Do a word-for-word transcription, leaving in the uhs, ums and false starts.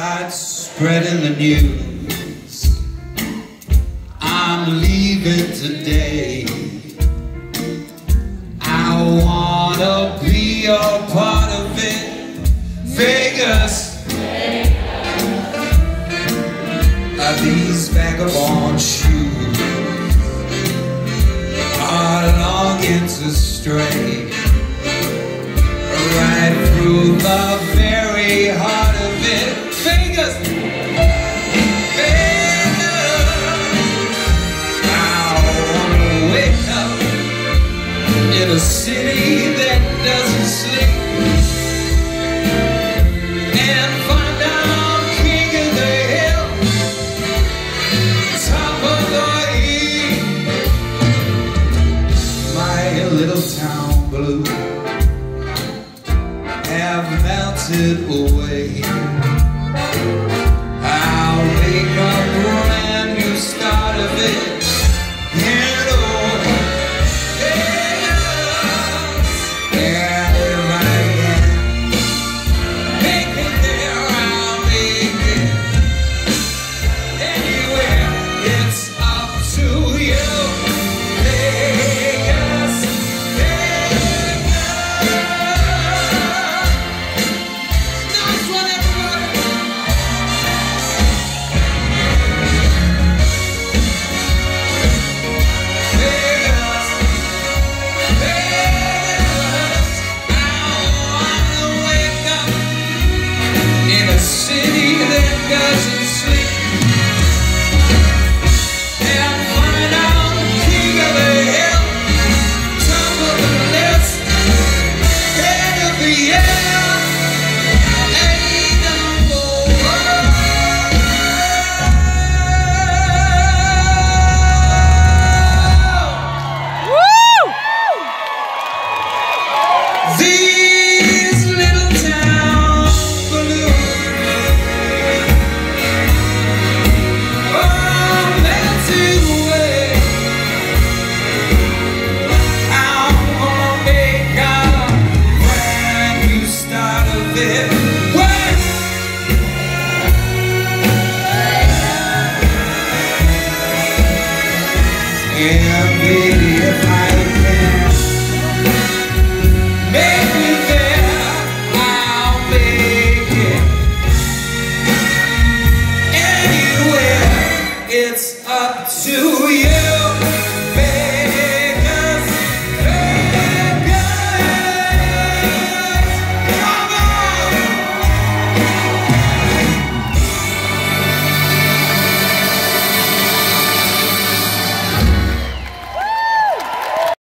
start spreading the news. I'm leaving today. I wanna be a part of it. Vegas, uh, these vagabond shoes are longing to stray right through the very heart of it. Vegas, Vegas, I wanna wake up in a city that doesn't sleep and find out king of the hill, top of the heap. My little town blue have melted away. I'll make a brand new start of it. And oh, yes, and if I can make it there, I'll make it. Anywhere, it's up to you. Vegas, Vegas. City that doesn't sleep and find out king of the hill, top of the list, head of the year, ain't number one. Woo! These little towns balloons and baby, if I can make it there, I'll make it. Anywhere, it's up to you.